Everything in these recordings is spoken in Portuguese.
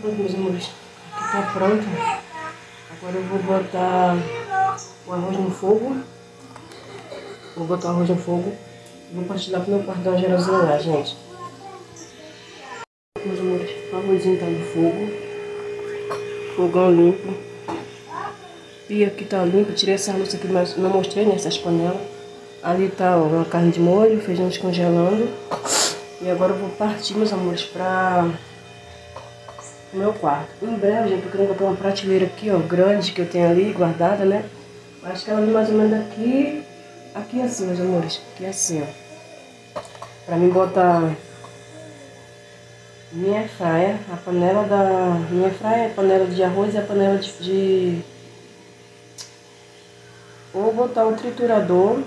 Pronto, meus amores, aqui tá pronto. Agora eu vou botar o arroz no fogo. Vou botar o arroz no fogo. Vou partir lá pro meu quarto dar uma geralzinha lá, gente. Meus amores, o arrozinho tá no fogo. Fogão limpo. Pia aqui tá limpo. Tirei essa louça aqui, mas não mostrei nessas panelas. Ali tá ó, uma carne de molho, feijão descongelando. E agora eu vou partir, meus amores, pra o meu quarto. Em breve, gente, eu quero botar uma prateleira aqui, ó, grande, que eu tenho ali, guardada, né? Acho que ela vem mais ou menos aqui, aqui assim, meus amores. Aqui assim, ó. Pra mim botar minha fraia, a panela da minha fraia, a panela de arroz e a panela de... Ou botar o triturador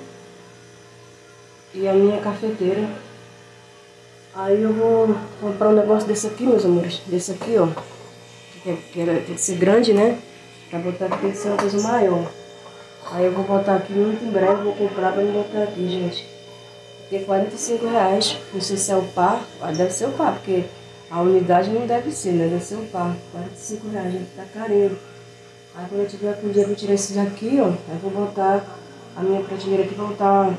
e a minha cafeteira. Aí eu vou comprar um negócio desse aqui, meus amores. Desse aqui, ó. Tem que ser grande, né? Pra botar aqui tem que ser uma coisa maior. Aí eu vou botar aqui muito em breve, vou comprar pra me botar aqui, gente. Porque R$45. Não sei se é o par. Deve ser o par, porque a unidade não deve ser, né? Deve ser o par. R$45, gente. Tá carinho. Aí quando eu tiver com o dia que eu tirar esses aqui, ó. Aí eu vou botar a minha prateleira aqui pra botar...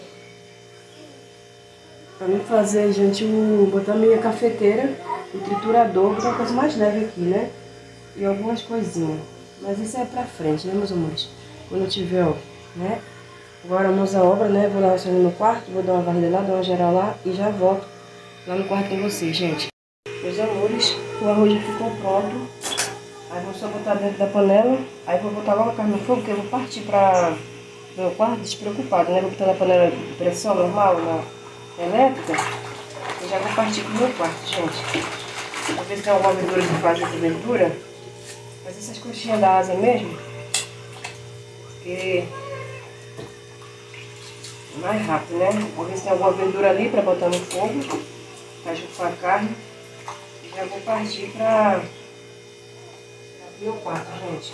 Pra mim fazer, gente, botar a minha cafeteira, o triturador, botar uma coisa mais leve aqui, né? E algumas coisinhas. Mas isso é pra frente, né, meus amores? Quando eu tiver, ó, né? Agora vamos à obra, né? Vou lá no quarto, vou dar uma varrida lá, dar uma geral lá e já volto lá no quarto com vocês, gente. Meus amores, o arroz já ficou pronto. Aí vou só botar dentro da panela. Aí vou botar logo a carne no fogo, porque eu vou partir pra meu quarto despreocupado, né? Vou botar na panela de pressão normal, na elétrica. Eu já vou partir pro meu quarto, gente. Vou ver se tem alguma verdura que faz essa verdura. Fazer essas coxinhas da asa mesmo. Porque é mais rápido, né? Vou ver se tem alguma verdura ali pra botar no fogo. Pra junto com a carne. E já vou partir pra meu quarto, gente.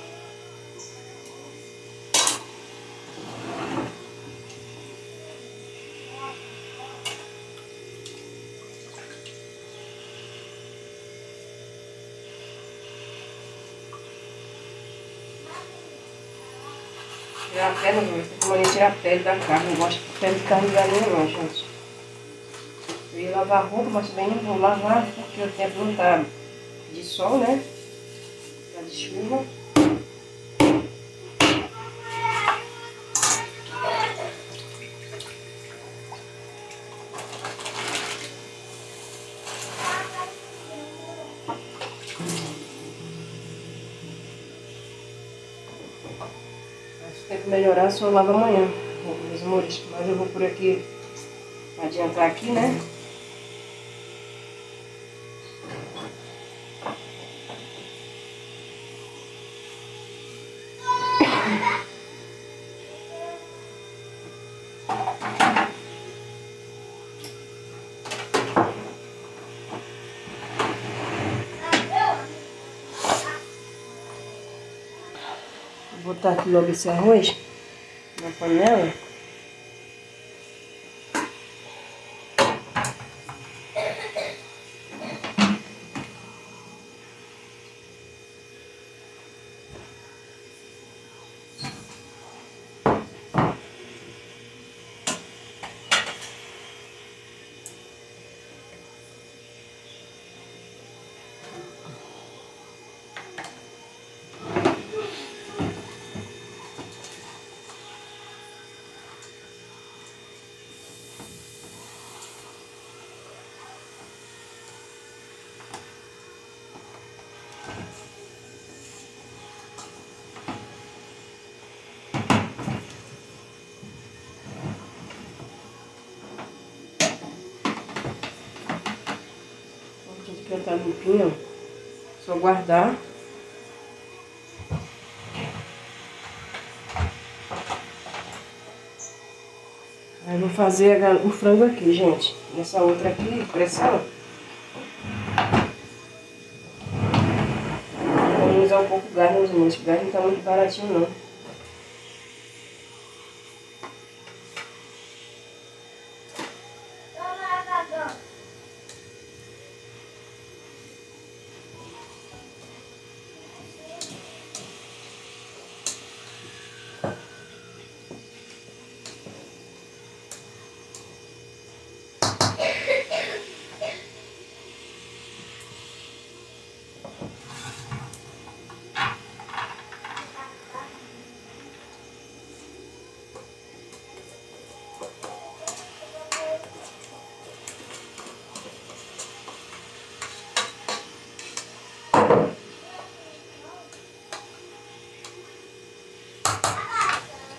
Tirar a pele, não. Tem que mania tirar a pele da carne. Não gosto de pele de carne de galinha, não, gente. Eu ia lavar a roupa, mas também não vou lavar porque o tempo não tá de sol, né? Tá de chuva. Se tem que melhorar, só lavo amanhã, meus amores. Mas eu vou por aqui adiantar aqui, né? Vou botar aqui logo esse arroz na panela. Aqui já tá limpinho, ó. Só guardar. Aí vou fazer o frango aqui, gente. Nessa outra aqui, pressão. Vamos usar um pouco o gás, meus irmãos. O gás não tá muito baratinho, não.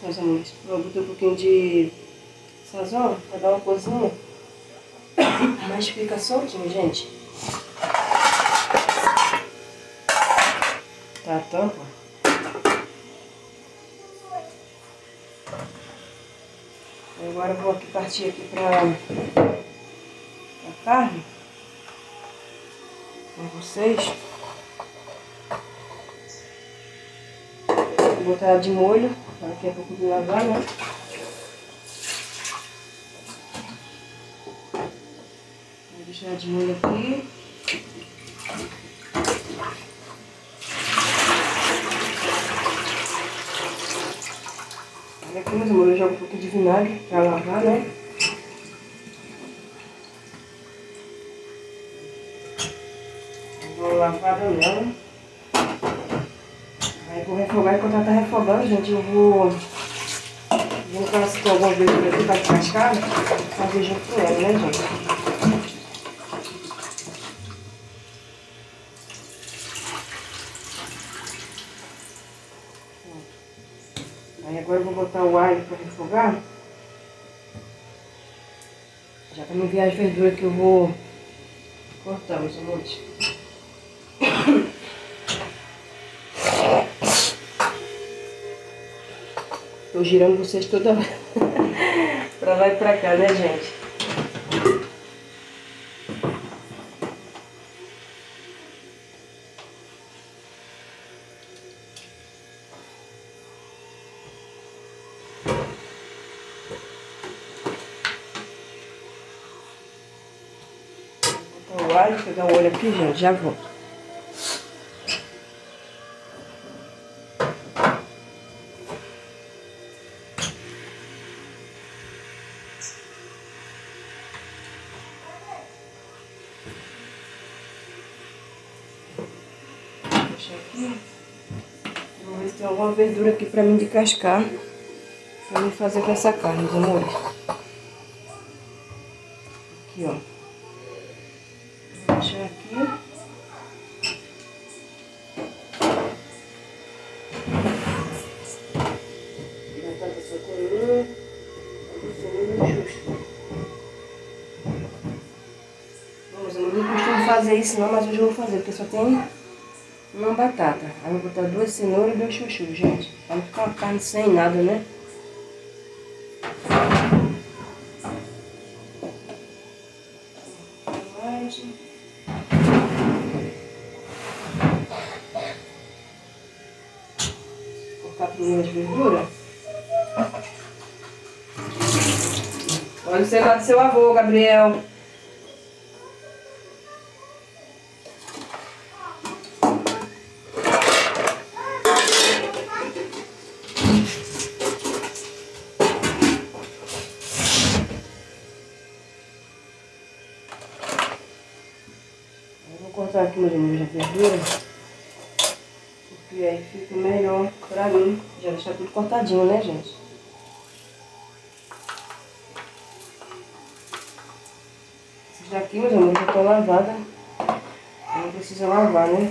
meus amores. Eu botei um pouquinho de sazão pra dar uma cozinha. Mas fica soltinho, gente. Tá a tampa. Agora eu vou aqui partir aqui pra carne. Com vocês. Vou botar ela de molho. Daqui a pouco de lavar, né? Vou deixar ela de molho aqui. Aqui, meus amores, eu jogo um pouquinho de vinagre pra lavar, né? Vou lavar nela. Aí vou refogar. Enquanto ela tá refogando, gente, eu vou colocar se tem alguma verdura aqui pra descascar, fazer junto com ela, né, gente? Aí agora eu vou botar o alho pra refogar. Já pra me ver as verduras que eu vou cortar, meus amores. Tô girando vocês toda hora. Pra lá e pra cá, né, gente? Vou botar o alho, pegar o olho aqui, gente, já volto. Aqui. Vou ver se tem alguma verdura aqui pra mim descascar. Pra mim fazer com essa carne, meus amores. Aqui, ó. Vou deixar aqui. Batata sacolina. Justo. Meus amores, eu não costumo fazer isso não, mas hoje eu vou fazer, porque só tem uma batata. Aí eu vou botar 2 cenouras e 2 chuchus, gente. Pra não ficar uma carne sem nada, né? Vou colocar primeiro as verduras. Olha o celular do seu avô, Gabriel. Vou cortar aqui mais ou menos a verdura, porque aí fica melhor pra mim. Já deixar tudo cortadinho, né, gente? Esses daqui, meus amores, já estão lavadas. Não precisa lavar, né?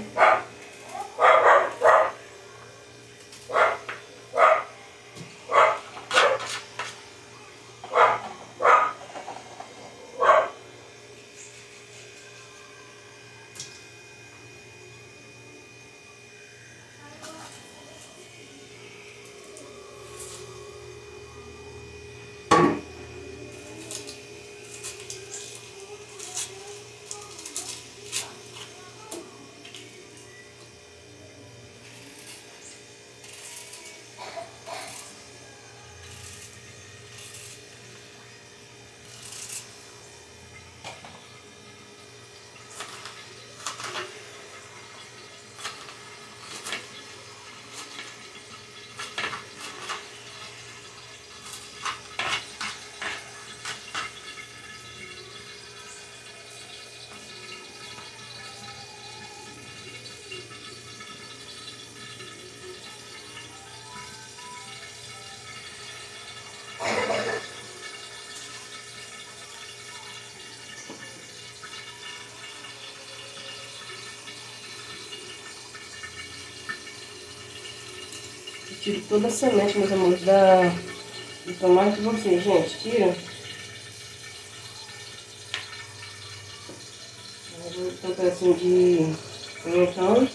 tiro toda a semente, meus amores, do tomate de vocês, gente. Tira. Vou botar um pedacinho de pimentão.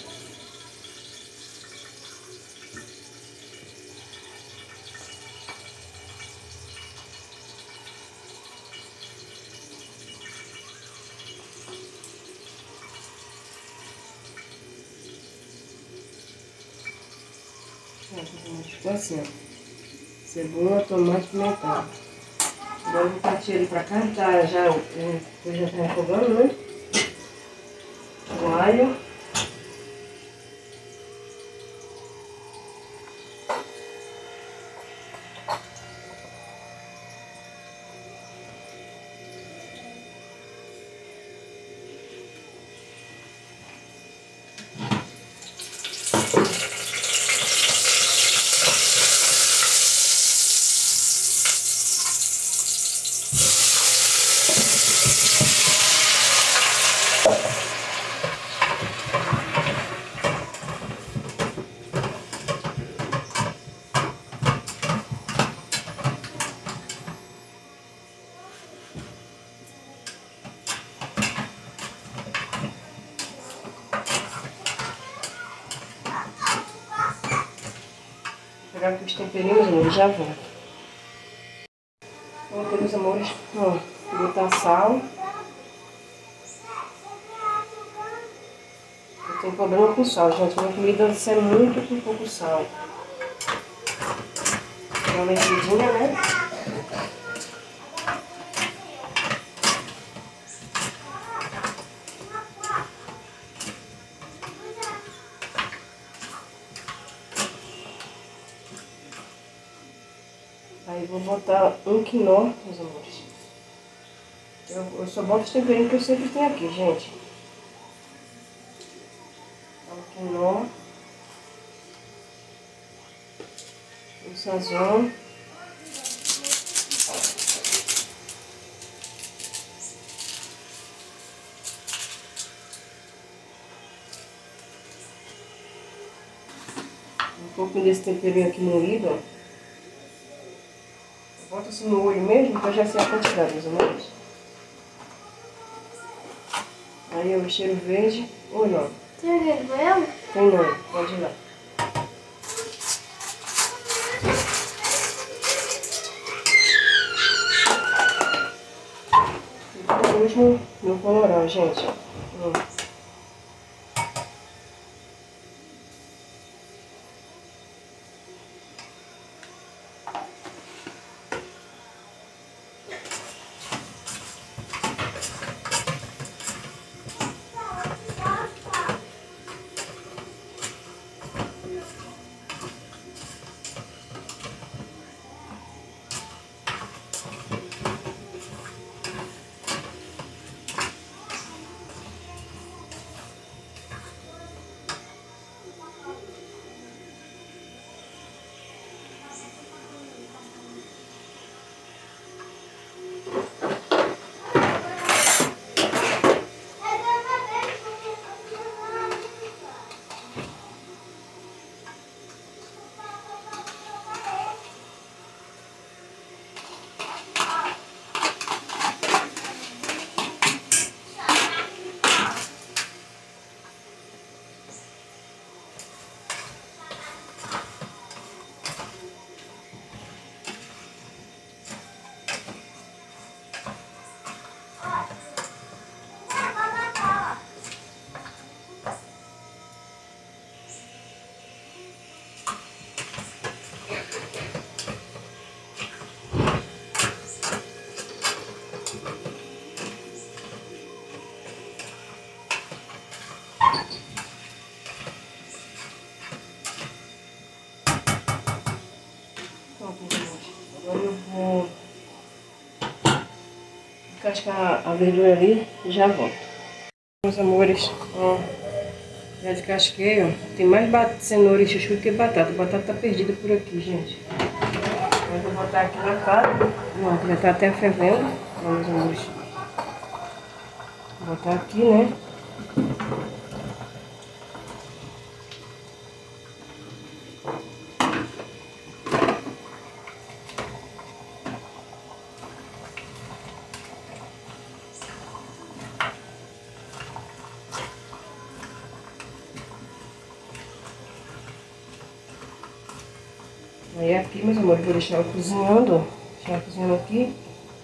Ficou assim, ó. Cebola, tomate, pimentão. Agora eu vou partir ele pra cá, tá? Já tá refogando, né? O alho. Vou pegar aqui os temperinhos, amores, já volto. Vamos ter, meus amores, ó, botar sal. Eu tenho problema com sal, gente. Minha comida é muito com pouco sal. Dá uma mexidinha, né? Aí vou botar um quinó, meus amores. Eu só boto os temperinhos que eu sempre tenho aqui, gente. Um quinó. Um sazon. Um pouquinho desse temperinho aqui moído, ó. Bota assim no olho mesmo, que eu já sei a quantidade, meus amores. Aí o cheiro verde, ou não? Tem alguém banhando? Tem não, pode ir lá. E por último, meu colorau, gente. Agora eu vou descascar a verdura ali e já volto. Meus amores, ó, já descasquei, ó. Tem mais cenoura e chuchu do que batata. A batata tá perdida por aqui, gente. Eu vou botar aqui na cara. Ó, já tá até fervendo. Ó, meus amores. Vou botar aqui, né? Aí aqui, meus amores, vou deixar ela cozinhando. Deixar ela cozinhando aqui.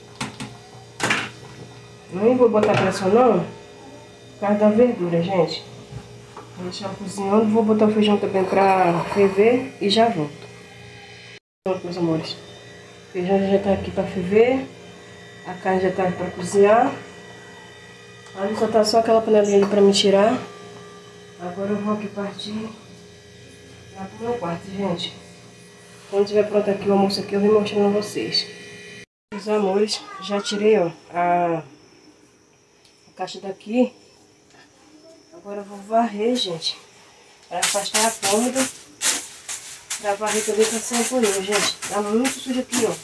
Nem vou botar pressão não, por causa da verdura, gente. Vou deixar ela cozinhando, vou botar o feijão também pra ferver e já volto. Pronto, meus amores. O feijão já tá aqui pra ferver. A carne já tá pra cozinhar. Ali só tá só aquela panelinha ali pra me tirar. Agora eu vou aqui partir lá pro meu quarto, gente. Quando tiver pronto aqui o almoço aqui, eu vou mostrando a vocês. Meus amores, já tirei, ó, a caixa daqui. Agora eu vou varrer, gente, para afastar a cômoda. Pra varrer também pra sair por aí, gente. Tá muito sujo aqui, ó.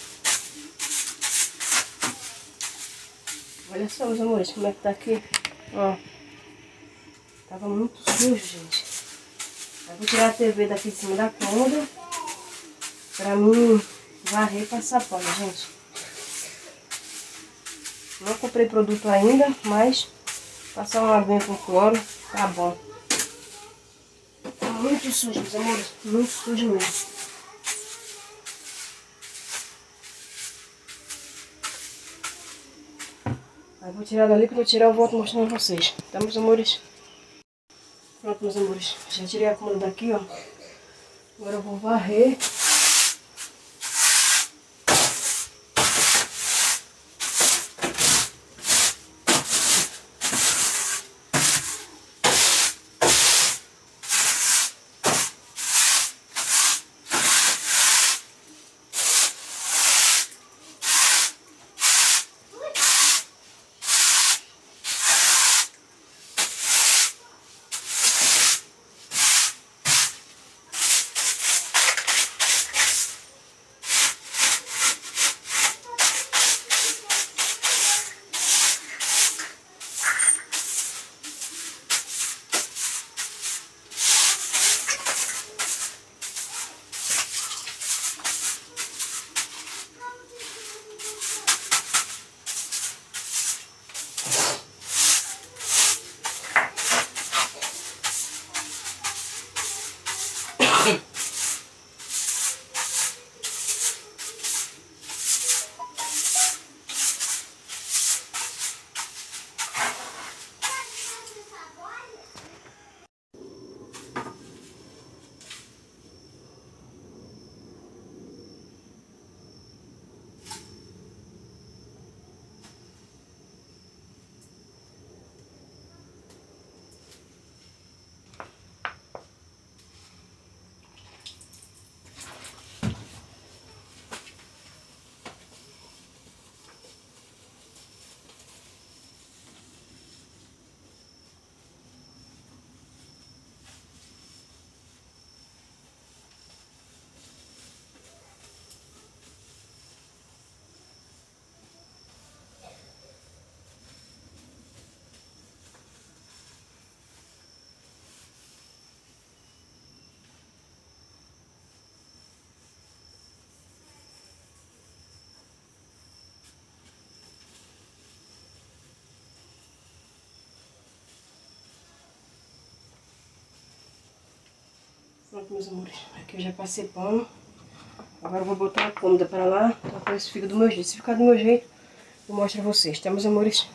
Olha só, meus amores, como é que tá aqui. Ó. Tava muito sujo, gente. Eu vou tirar a TV daqui de cima da cômoda. Pra mim varrer e passar pano, gente. Não comprei produto ainda, mas passar uma aguinha com cloro, tá bom. Tá muito sujo, meus amores. Muito sujo mesmo. Aí vou tirar dali, quando eu tirar eu volto mostrando pra vocês. Tá, meus amores? Pronto, meus amores. Já tirei a cômoda daqui, ó. Agora eu vou varrer. Pronto, meus amores. Aqui eu já passei pano. Agora eu vou botar a cômoda pra lá, pra ver se fica do meu jeito. Se ficar do meu jeito, eu mostro a vocês, tá, meus amores?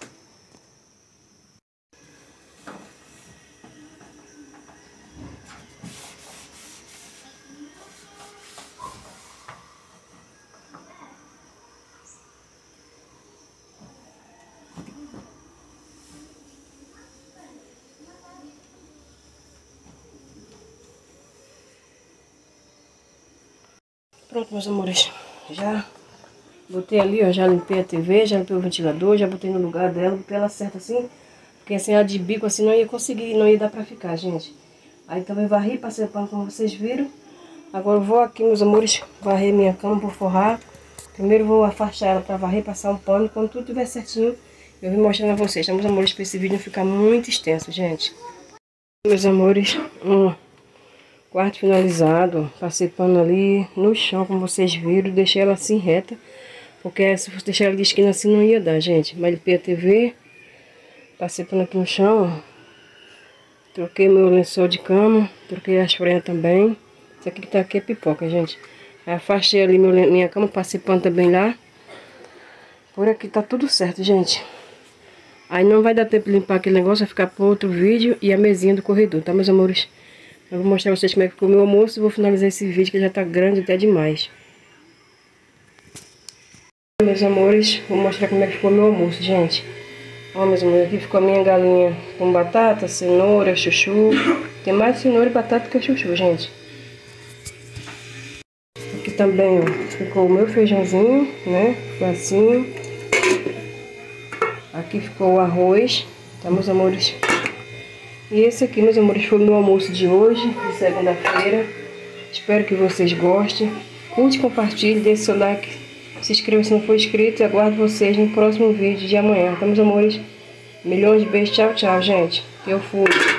Pronto, meus amores. Já botei ali, ó. Já limpei a TV, já limpei o ventilador, já botei no lugar dela, botei ela certa assim. Porque assim, ela de bico assim não ia conseguir, não ia dar pra ficar, gente. Aí também varri, passei o pano como vocês viram. Agora eu vou aqui, meus amores, varrer minha cama por forrar. Primeiro eu vou afastar ela pra varrer, passar um pano. Quando tudo estiver certinho, eu vou mostrando a vocês, tá, meus amores? Pra esse vídeo não ficar muito extenso, gente. Meus amores, quarto finalizado, passei pano ali no chão, como vocês viram, deixei ela assim reta, porque se fosse deixar ela de esquina assim não ia dar, gente. Mas limpei a TV, passei pano aqui no chão, troquei meu lençol de cama, troquei as frenhas também. Isso aqui que tá aqui é pipoca, gente. Afastei ali minha cama, passei pano também lá. Por aqui tá tudo certo, gente. Aí não vai dar tempo de limpar aquele negócio, vai ficar para outro vídeo e a mesinha do corredor, tá, meus amores? Eu vou mostrar pra vocês como é que ficou o meu almoço e vou finalizar esse vídeo que já tá grande até demais. Meus amores, vou mostrar como é que ficou o meu almoço, gente. Ó, meus amores, aqui ficou a minha galinha com batata, cenoura, chuchu. Tem mais cenoura e batata que chuchu, gente. Aqui também, ó, ficou o meu feijãozinho, né? Ficou assim. Aqui ficou o arroz, tá, meus amores? E esse aqui, meus amores, foi o meu almoço de hoje, de segunda-feira. Espero que vocês gostem. Curte, compartilhe, deixe seu like, se inscreva se não for inscrito. E aguardo vocês no próximo vídeo de amanhã, tá, meus amores? Milhões de beijos, tchau, tchau, gente. Eu fui.